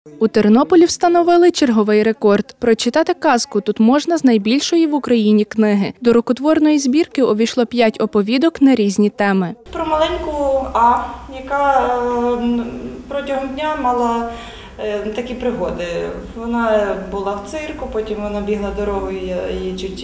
У Тернополі встановили черговий рекорд. Прочитати казку тут можна з найбільшої в Україні книги. До рукотворної збірки увійшло 5 оповідок на різні теми. Про маленьку А, яка протягом дня мала такі пригоди. Вона була в цирку, потім вона бігла дорогою, її чуть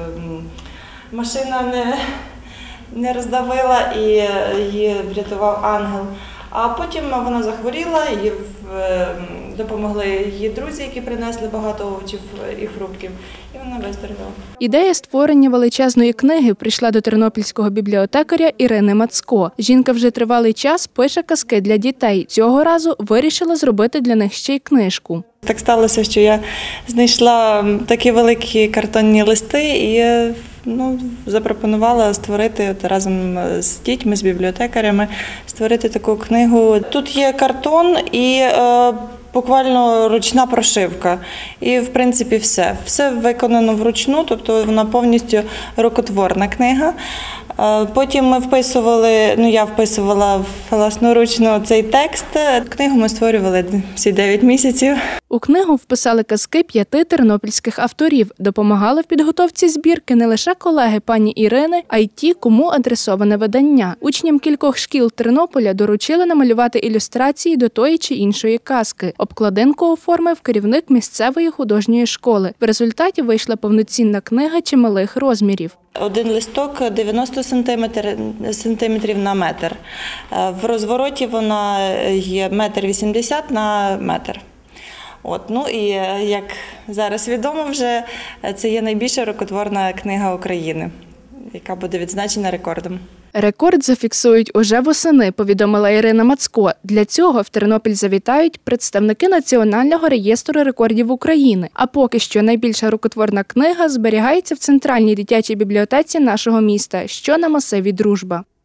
машина не роздавила і її врятував ангел. А потім вона захворіла, і допомогли її друзі, які принесли багато овочів і фруктів, і вона виздоровіла. Ідея створення величезної книги прийшла до тернопільського бібліотекаря Ірини Мацко. Жінка вже тривалий час пише казки для дітей. Цього разу вирішила зробити для них ще й книжку. Так сталося, що я знайшла такі великі картонні листи і запропонувала створити разом з дітьми, з бібліотекарями, створити таку книгу. Тут є картон і буквально ручна прошивка. І, в принципі, все. Все виконано вручну, тобто вона повністю рукотворна книга. Потім ми я вписувала власноручно цей текст. Книгу ми створювали всі 9 місяців. У книгу вписали казки 5 тернопільських авторів. Допомагали в підготовці збірки не лише колеги пані Ірини, а й ті, кому адресоване видання. Учням кількох шкіл Тернополя доручили намалювати ілюстрації до тої чи іншої казки. Обкладинку оформив керівник місцевої художньої школи. В результаті вийшла повноцінна книга чималих розмірів. Один листок 90 сантиметрів на метр. В розвороті вона є 1,80 м на метр. І як зараз відомо вже, це є найбільша рукотворна книга України, яка буде відзначена рекордом. Рекорд зафіксують уже восени, повідомила Ірина Мацко. Для цього в Тернопіль завітають представники Національного реєстру рекордів України. А поки що найбільша рукотворна книга зберігається в центральній дитячій бібліотеці нашого міста, що на масиві Дружба.